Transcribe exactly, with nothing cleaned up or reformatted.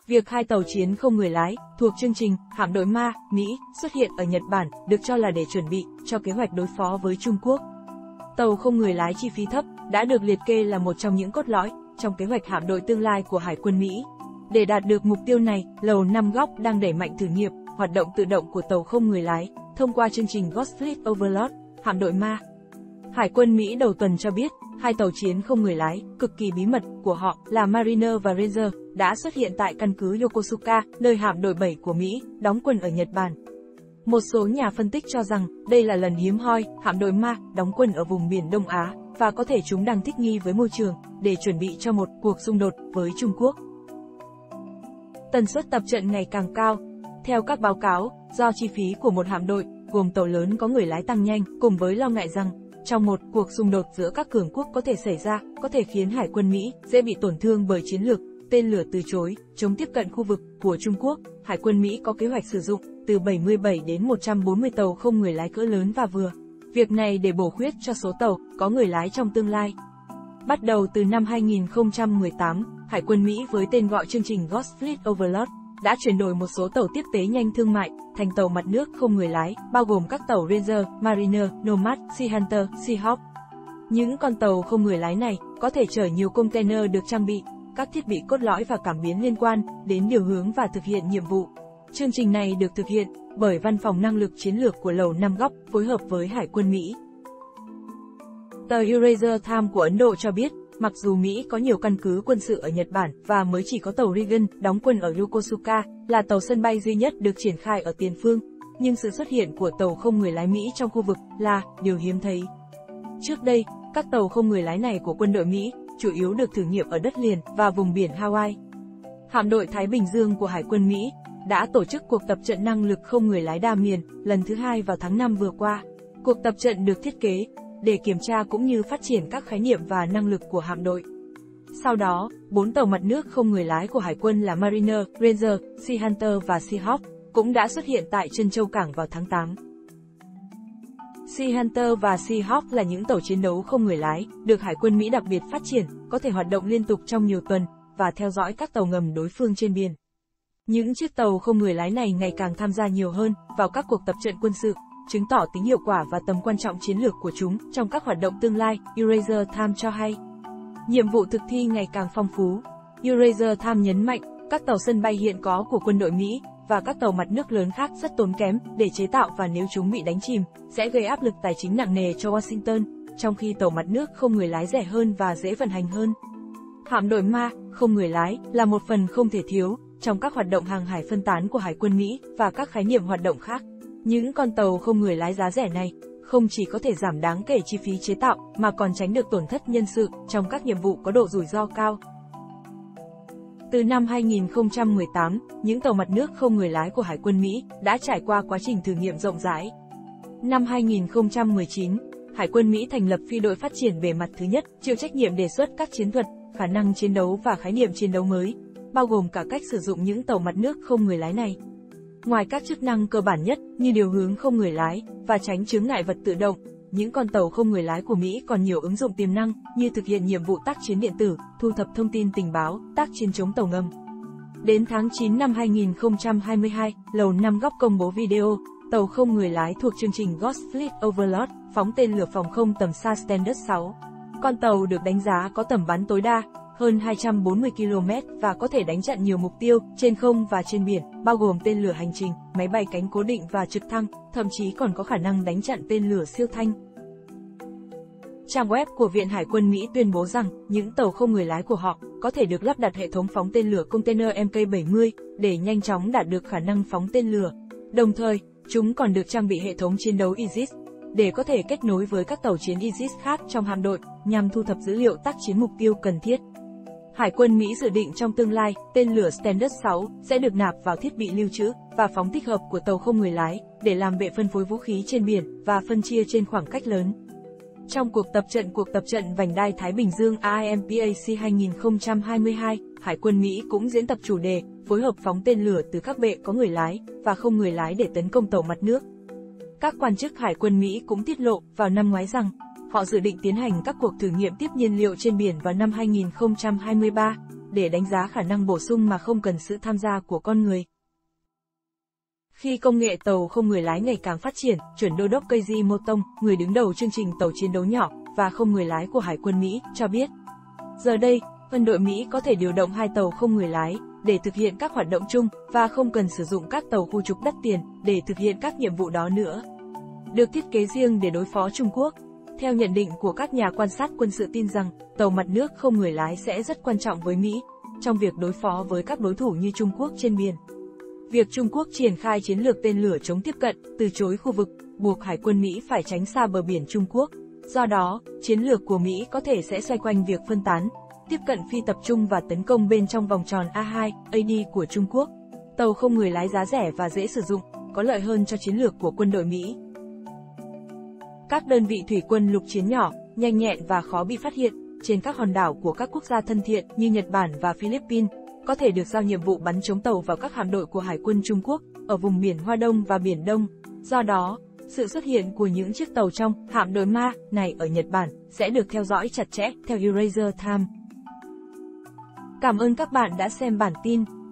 Việc hai tàu chiến không người lái, thuộc chương trình Hạm đội Ma, Mỹ, xuất hiện ở Nhật Bản, được cho là để chuẩn bị cho kế hoạch đối phó với Trung Quốc. Tàu không người lái chi phí thấp, đã được liệt kê là một trong những cốt lõi trong kế hoạch hạm đội tương lai của Hải quân Mỹ. Để đạt được mục tiêu này, Lầu Năm Góc đang đẩy mạnh thử nghiệm hoạt động tự động của tàu không người lái, thông qua chương trình Ghost Fleet Overlord, hạm đội Ma. Hải quân Mỹ đầu tuần cho biết, hai tàu chiến không người lái, cực kỳ bí mật, của họ là Mariner và Ranger, đã xuất hiện tại căn cứ Yokosuka, nơi hạm đội bảy của Mỹ, đóng quân ở Nhật Bản. Một số nhà phân tích cho rằng, đây là lần hiếm hoi, hạm đội Ma, đóng quân ở vùng biển Đông Á, và có thể chúng đang thích nghi với môi trường, để chuẩn bị cho một cuộc xung đột với Trung Quốc. Tần suất tập trận ngày càng cao. Theo các báo cáo, do chi phí của một hạm đội, gồm tàu lớn có người lái tăng nhanh, cùng với lo ngại rằng, trong một cuộc xung đột giữa các cường quốc có thể xảy ra, có thể khiến Hải quân Mỹ dễ bị tổn thương bởi chiến lược tên lửa từ chối, chống tiếp cận khu vực của Trung Quốc. Hải quân Mỹ có kế hoạch sử dụng từ bảy mươi bảy đến một trăm bốn mươi tàu không người lái cỡ lớn và vừa. Việc này để bổ khuyết cho số tàu có người lái trong tương lai. Bắt đầu từ năm hai nghìn không trăm mười tám, Hải quân Mỹ với tên gọi chương trình Ghost Fleet Overlord đã chuyển đổi một số tàu tiếp tế nhanh thương mại thành tàu mặt nước không người lái, bao gồm các tàu Ranger, Mariner, Nomad, Sea Hunter, Seahawk. Những con tàu không người lái này có thể chở nhiều container được trang bị các thiết bị cốt lõi và cảm biến liên quan đến điều hướng và thực hiện nhiệm vụ. Chương trình này được thực hiện bởi Văn phòng Năng lực Chiến lược của Lầu Năm Góc phối hợp với Hải quân Mỹ. Tờ Eurasia Times của Ấn Độ cho biết, mặc dù Mỹ có nhiều căn cứ quân sự ở Nhật Bản và mới chỉ có tàu Reagan đóng quân ở Yokosuka, là tàu sân bay duy nhất được triển khai ở tiền phương, nhưng sự xuất hiện của tàu không người lái Mỹ trong khu vực là điều hiếm thấy. Trước đây, các tàu không người lái này của quân đội Mỹ chủ yếu được thử nghiệm ở đất liền và vùng biển Hawaii. Hạm đội Thái Bình Dương của Hải quân Mỹ đã tổ chức cuộc tập trận năng lực không người lái đa miền lần thứ hai vào tháng năm vừa qua. Cuộc tập trận được thiết kế để kiểm tra cũng như phát triển các khái niệm và năng lực của hạm đội. Sau đó, bốn tàu mặt nước không người lái của Hải quân là Mariner, Ranger, Sea Hunter và Seahawk cũng đã xuất hiện tại Trân Châu Cảng vào tháng tám. Sea Hunter và Seahawk là những tàu chiến đấu không người lái, được Hải quân Mỹ đặc biệt phát triển, có thể hoạt động liên tục trong nhiều tuần, và theo dõi các tàu ngầm đối phương trên biển. Những chiếc tàu không người lái này ngày càng tham gia nhiều hơn vào các cuộc tập trận quân sự, chứng tỏ tính hiệu quả và tầm quan trọng chiến lược của chúng trong các hoạt động tương lai, Eurasia Times cho hay. Nhiệm vụ thực thi ngày càng phong phú. Eurasia Times nhấn mạnh, các tàu sân bay hiện có của quân đội Mỹ và các tàu mặt nước lớn khác rất tốn kém để chế tạo, và nếu chúng bị đánh chìm, sẽ gây áp lực tài chính nặng nề cho Washington, trong khi tàu mặt nước không người lái rẻ hơn và dễ vận hành hơn. Hạm đội Ma, không người lái, là một phần không thể thiếu trong các hoạt động hàng hải phân tán của Hải quân Mỹ và các khái niệm hoạt động khác. Những con tàu không người lái giá rẻ này không chỉ có thể giảm đáng kể chi phí chế tạo, mà còn tránh được tổn thất nhân sự trong các nhiệm vụ có độ rủi ro cao. Từ năm hai nghìn không trăm mười tám, những tàu mặt nước không người lái của Hải quân Mỹ đã trải qua quá trình thử nghiệm rộng rãi. Năm hai nghìn không trăm mười chín, Hải quân Mỹ thành lập phi đội phát triển bề mặt thứ nhất, chịu trách nhiệm đề xuất các chiến thuật, khả năng chiến đấu và khái niệm chiến đấu mới, bao gồm cả cách sử dụng những tàu mặt nước không người lái này. Ngoài các chức năng cơ bản nhất như điều hướng không người lái và tránh chướng ngại vật tự động, những con tàu không người lái của Mỹ còn nhiều ứng dụng tiềm năng như thực hiện nhiệm vụ tác chiến điện tử, thu thập thông tin tình báo, tác chiến chống tàu ngầm. Đến tháng chín năm hai nghìn không trăm hai mươi hai, Lầu Năm Góc công bố video tàu không người lái thuộc chương trình Ghost Fleet Overlord phóng tên lửa phòng không tầm xa Standard sáu. Con tàu được đánh giá có tầm bắn tối đa hơn hai trăm bốn mươi ki lô mét và có thể đánh chặn nhiều mục tiêu trên không và trên biển, bao gồm tên lửa hành trình, máy bay cánh cố định và trực thăng, thậm chí còn có khả năng đánh chặn tên lửa siêu thanh. Trang web của Viện Hải quân Mỹ tuyên bố rằng, những tàu không người lái của họ có thể được lắp đặt hệ thống phóng tên lửa container M K bảy mươi để nhanh chóng đạt được khả năng phóng tên lửa. Đồng thời, chúng còn được trang bị hệ thống chiến đấu Aegis để có thể kết nối với các tàu chiến Aegis khác trong hạm đội, nhằm thu thập dữ liệu tác chiến mục tiêu cần thiết. Hải quân Mỹ dự định trong tương lai, tên lửa Standard sáu sẽ được nạp vào thiết bị lưu trữ và phóng tích hợp của tàu không người lái để làm bệ phân phối vũ khí trên biển và phân chia trên khoảng cách lớn. Trong cuộc tập trận cuộc tập trận vành đai Thái Bình Dương A I M P A C hai nghìn không trăm hai mươi hai, Hải quân Mỹ cũng diễn tập chủ đề phối hợp phóng tên lửa từ các bệ có người lái và không người lái để tấn công tàu mặt nước. Các quan chức Hải quân Mỹ cũng tiết lộ vào năm ngoái rằng, họ dự định tiến hành các cuộc thử nghiệm tiếp nhiên liệu trên biển vào năm hai nghìn không trăm hai mươi ba, để đánh giá khả năng bổ sung mà không cần sự tham gia của con người. Khi công nghệ tàu không người lái ngày càng phát triển, chuẩn đô đốc Keiji Motong, người đứng đầu chương trình tàu chiến đấu nhỏ và không người lái của Hải quân Mỹ, cho biết, giờ đây, quân đội Mỹ có thể điều động hai tàu không người lái để thực hiện các hoạt động chung và không cần sử dụng các tàu khu trục đắt tiền để thực hiện các nhiệm vụ đó nữa. Được thiết kế riêng để đối phó Trung Quốc. Theo nhận định của các nhà quan sát quân sự tin rằng, tàu mặt nước không người lái sẽ rất quan trọng với Mỹ trong việc đối phó với các đối thủ như Trung Quốc trên biển. Việc Trung Quốc triển khai chiến lược tên lửa chống tiếp cận, từ chối khu vực, buộc Hải quân Mỹ phải tránh xa bờ biển Trung Quốc. Do đó, chiến lược của Mỹ có thể sẽ xoay quanh việc phân tán, tiếp cận phi tập trung và tấn công bên trong vòng tròn A hai, A D của Trung Quốc. Tàu không người lái giá rẻ và dễ sử dụng, có lợi hơn cho chiến lược của quân đội Mỹ. Các đơn vị thủy quân lục chiến nhỏ, nhanh nhẹn và khó bị phát hiện, trên các hòn đảo của các quốc gia thân thiện như Nhật Bản và Philippines, có thể được giao nhiệm vụ bắn chống tàu vào các hạm đội của Hải quân Trung Quốc, ở vùng biển Hoa Đông và Biển Đông. Do đó, sự xuất hiện của những chiếc tàu trong hạm đội Ma này ở Nhật Bản sẽ được theo dõi chặt chẽ, theo Eurasia Times. Cảm ơn các bạn đã xem bản tin.